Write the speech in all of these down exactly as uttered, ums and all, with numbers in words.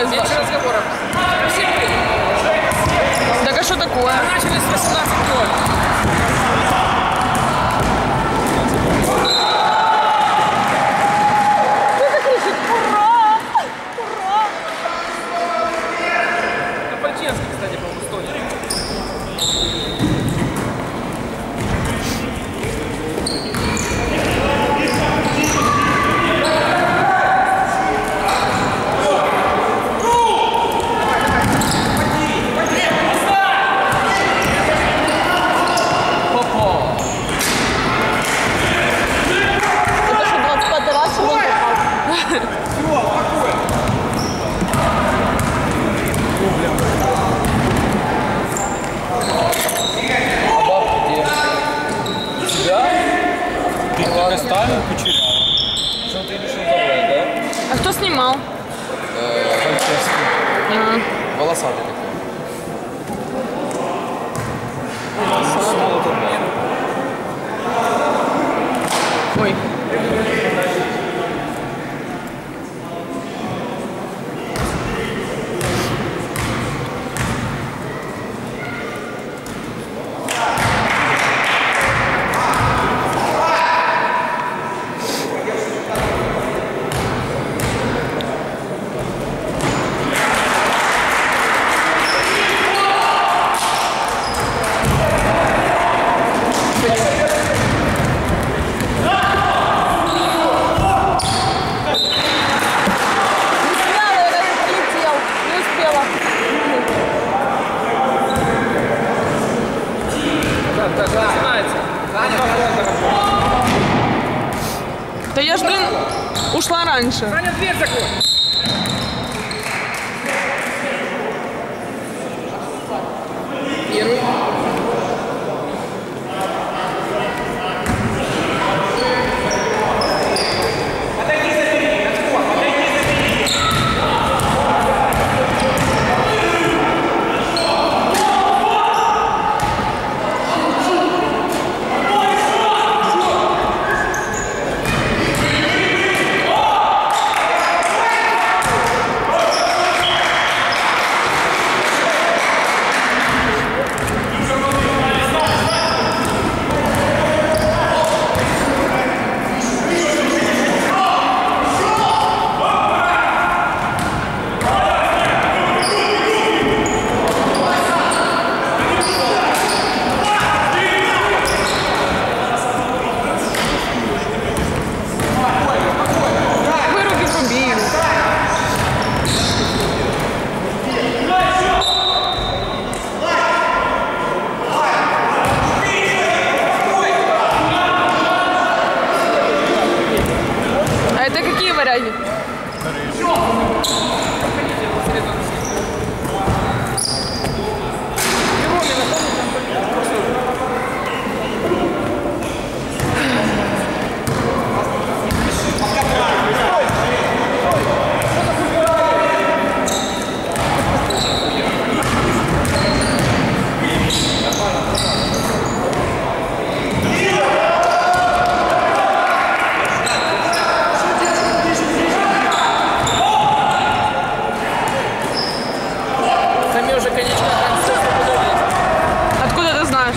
без Меньше разговоров. Так а что такое? Начали с восемнадцати ноль. Кто-то кричит «Ура! Ура!» Пальченский, кстати, по-моему, стонет. Ставил Кучерява. Что ты решил забрать, да? А кто снимал? Фальчевский. А. Волосатый такой. Ой. Да я ж, блин, ушла раньше. Саня, дверь закрой. Первый. варяги? Откуда ты знаешь?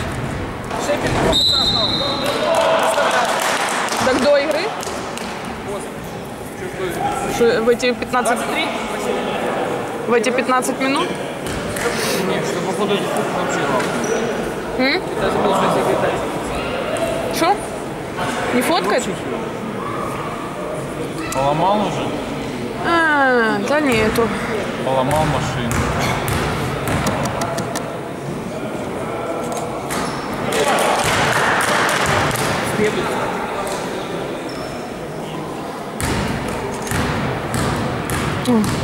Так до игры? Что, в эти пятнадцать... В эти пятнадцать минут? Нет, что походу этот фут вообще М? Что? Не фоткает? Поломал уже? А, да нету. Поломал машину. Mm.